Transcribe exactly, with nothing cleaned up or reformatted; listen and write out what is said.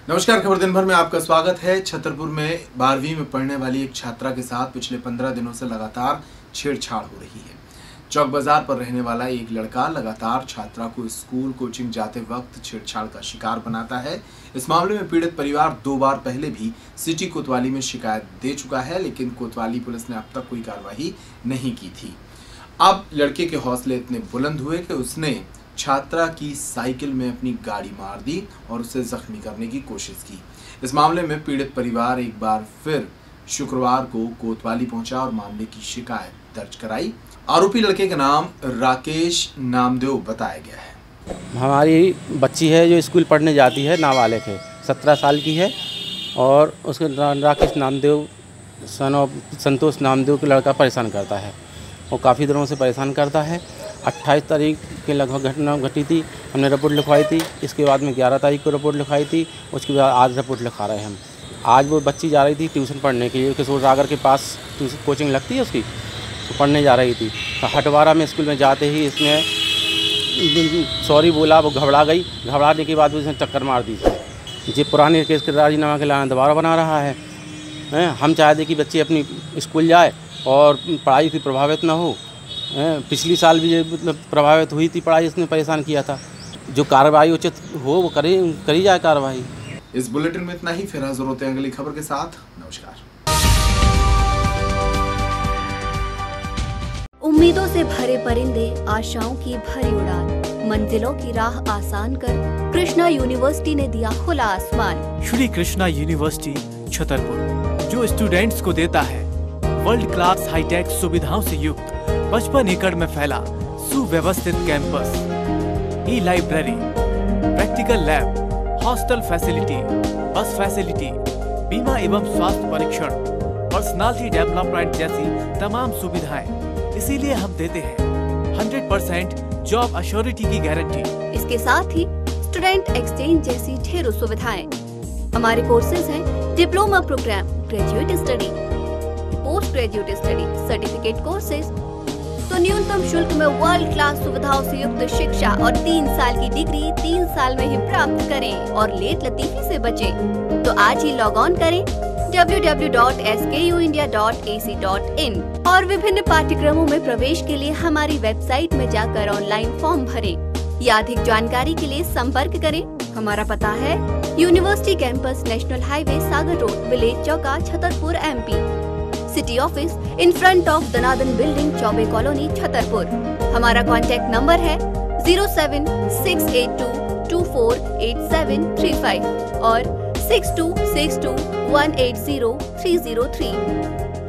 नमस्कार, खबर दिन भर में आपका स्वागत है। छतरपुर में बारहवीं में पढ़ने वाली एक छात्रा के साथ पिछले पंद्रह दिनों से लगातार छेड़छाड़ हो रही है। चौक बाजार पर रहने वाला एक लड़का लगातार छात्रा को स्कूल कोचिंग जाते वक्त छेड़छाड़ का शिकार बनाता है। इस मामले में पीड़ित परिवार दो बार पहले भी सिटी कोतवाली में शिकायत दे चुका है, लेकिन कोतवाली पुलिस ने अब तक कोई कार्रवाई नहीं की थी। अब लड़के के हौसले इतने बुलंद हुए कि उसने छात्रा की साइकिल में अपनी गाड़ी मार दी और उसे जख्मी करने की कोशिश की। इस मामले में पीड़ित परिवार एक बार फिर शुक्रवार को कोतवाली पहुंचा और मामले की शिकायत दर्ज कराई। आरोपी लड़के का नाम राकेश नामदेव बताया गया है। हमारी बच्ची है जो स्कूल पढ़ने जाती है, नाबालिग है, सत्रह साल की है और उसके राकेश नामदेव सन ऑफ संतोष नामदेव के लड़का परेशान करता है। वो काफ़ी दिनों से परेशान करता है। अट्ठाईस तारीख के लगभग घटना घटी थी, हमने रिपोर्ट लिखवाई थी। इसके बाद में ग्यारह तारीख को रिपोर्ट लिखवाई थी। उसके बाद आज रिपोर्ट लिखा रहे हैं हम। आज वो बच्ची जा रही थी ट्यूशन पढ़ने के लिए, किशोर सागर के पास ट्यूशन कोचिंग लगती है उसकी, तो पढ़ने जा रही थी। तो हटवारा में स्कूल में जाते ही इसने सॉरी बोला, वो घबरा गई। घबराने के बाद उसने टक्कर मार दी। ये पुराने केस के राजीनामा के लाना दोबारा बना रहा है। हैं हम चाहते कि बच्ची अपनी स्कूल जाए और पढ़ाई से प्रभावित ना हो। पिछली साल भी मतलब प्रभावित हुई थी, पढ़ाई इसने परेशान किया था। जो कार्रवाई उचित हो वो करी करी जाए कार्रवाई। इस बुलेटिन में इतना ही। फिर हाजिर होते हैं अगली खबर के साथ। नमस्कार। उम्मीदों से भरे परिंदे, आशाओं की भरी उड़ान, मंजिलों की राह आसान कर कृष्णा यूनिवर्सिटी ने दिया खुला आसमान। श्री कृष्णा यूनिवर्सिटी छतरपुर, जो स्टूडेंट्स को देता है वर्ल्ड क्लास हाईटेक सुविधाओं से युक्त पचपन एकड़ में फैला सुव्यवस्थित campus, e library, practical lab, hostel facility, bus facility, बीमा एवं स्वास्थ्य परीक्षण, पर्सनालिटी डेवलपमेंट जैसी तमाम सुविधाएं। इसीलिए हम देते हैं हंड्रेड परसेंट जॉब अश्योरिटी की गारंटी। इसके साथ ही स्टूडेंट एक्सचेंज जैसी ढेरों सुविधाएं। हमारे कोर्सेज हैं diploma program, graduate study, post graduate study, certificate courses. तो न्यूनतम शुल्क में वर्ल्ड क्लास सुविधाओं से युक्त शिक्षा और तीन साल की डिग्री तीन साल में ही प्राप्त करें और लेट लतीफी से बचें। तो आज ही लॉग ऑन करें W W W dot S K U India dot A C dot in और विभिन्न पाठ्यक्रमों में प्रवेश के लिए हमारी वेबसाइट में जाकर ऑनलाइन फॉर्म भरें या अधिक जानकारी के लिए संपर्क करें। हमारा पता है university campus, national highway, Sagar road, village Chauka, Chhatarpur, M P. City office in front of Danadan building, Chaubey colony, Chhatarpur. हमारा कॉन्टैक्ट नंबर है zero seven six eight two two four eight seven three five और six two six two one eight zero three zero three.